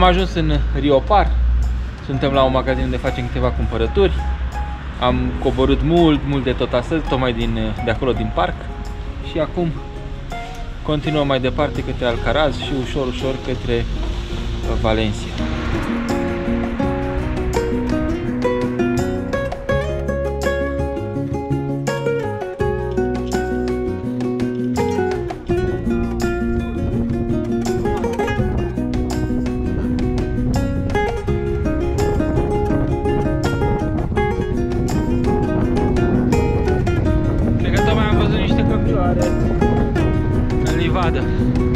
Am ajuns în Riopar. Suntem la un magazin unde facem câteva cumpărături. Am coborât mult de tot astăzi, tocmai de acolo din parc. Și acum continuăm mai departe către Alcaraz și ușor către Valencia. În livadă.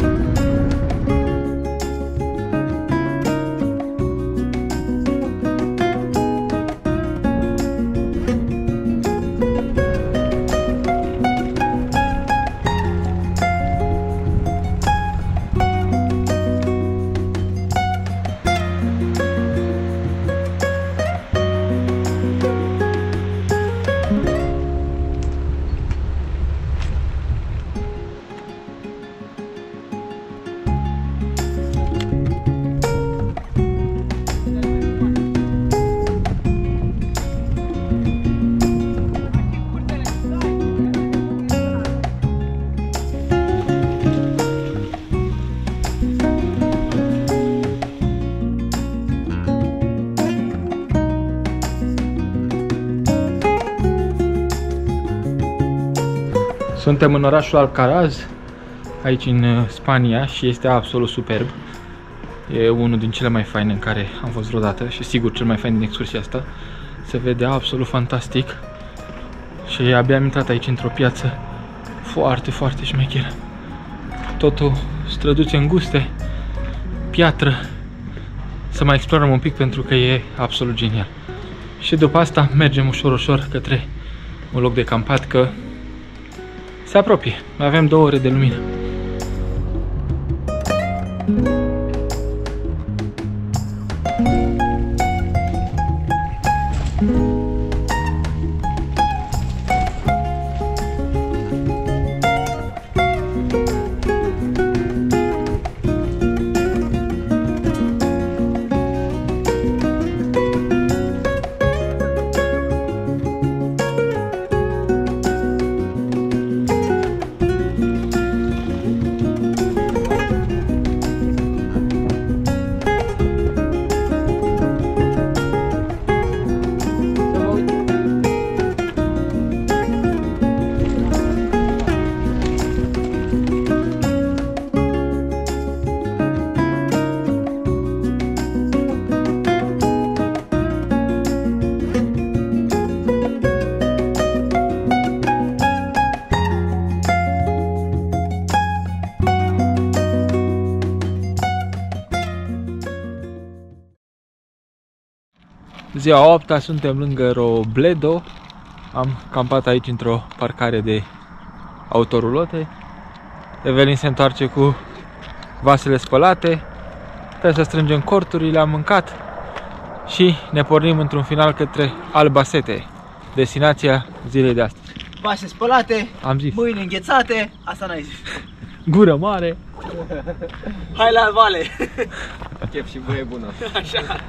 Suntem în orașul Alcaraz, aici în Spania, și este absolut superb. E unul din cele mai faine în care am fost vreodată și sigur cel mai fain din excursia asta. Se vede absolut fantastic și abia am intrat aici într-o piață foarte șmecheră. Totul străduțe înguste, piatră. Să mai explorăm un pic pentru că e absolut genial. Și după asta mergem ușor către un loc de campat, că se apropie. Avem 2 ore de lumină. Ziua 8-a, suntem lângă Robledo. Am campat aici într-o parcare de autorulote. Evelin se întoarce cu vasele spălate. Trebuie să strângem corturile, am mâncat și ne pornim într-un final către Albacete, destinația zilei de astăzi. Vase spălate, am zis. mâini înghețate, asta n-ai zis. Gură mare. Hai la vale. Chef și voie bună. Așa.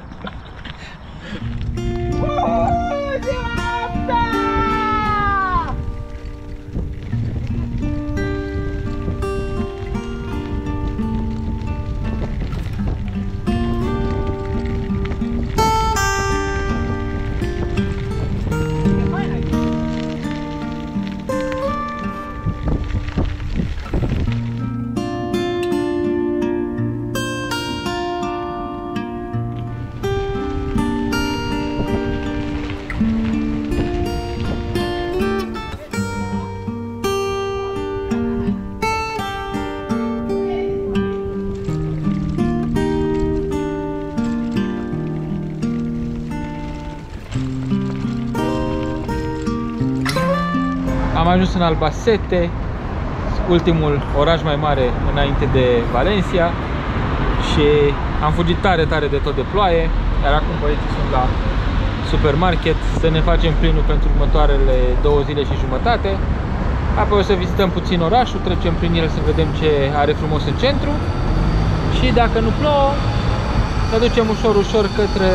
Am ajuns în Albacete, ultimul oraș mai mare înainte de Valencia, și am fugit tare de tot de ploaie, iar acum băieții sunt la supermarket să ne facem plinul pentru următoarele 2 zile și jumătate. Apoi o să vizităm puțin orașul, trecem prin el să vedem ce are frumos în centru și dacă nu plouă, Ne ducem ușor către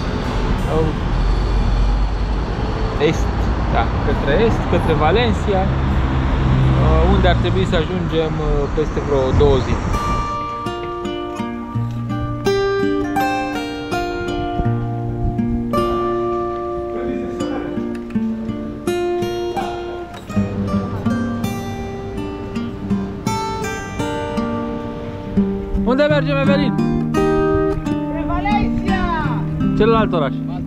est, da, către est, către Valencia, unde ar trebui să ajungem peste vreo 2 zile. Unde mergem, Evelin? Pe Valencia! Celălalt oraș.